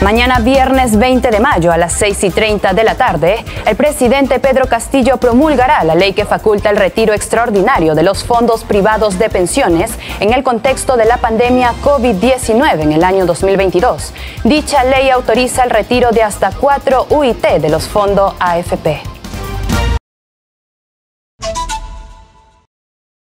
Mañana viernes 20 de mayo a las 6:30 de la tarde, el presidente Pedro Castillo promulgará la ley que faculta el retiro extraordinario de los fondos privados de pensiones en el contexto de la pandemia COVID-19 en el año 2022. Dicha ley autoriza el retiro de hasta 4 UIT de los fondos AFP.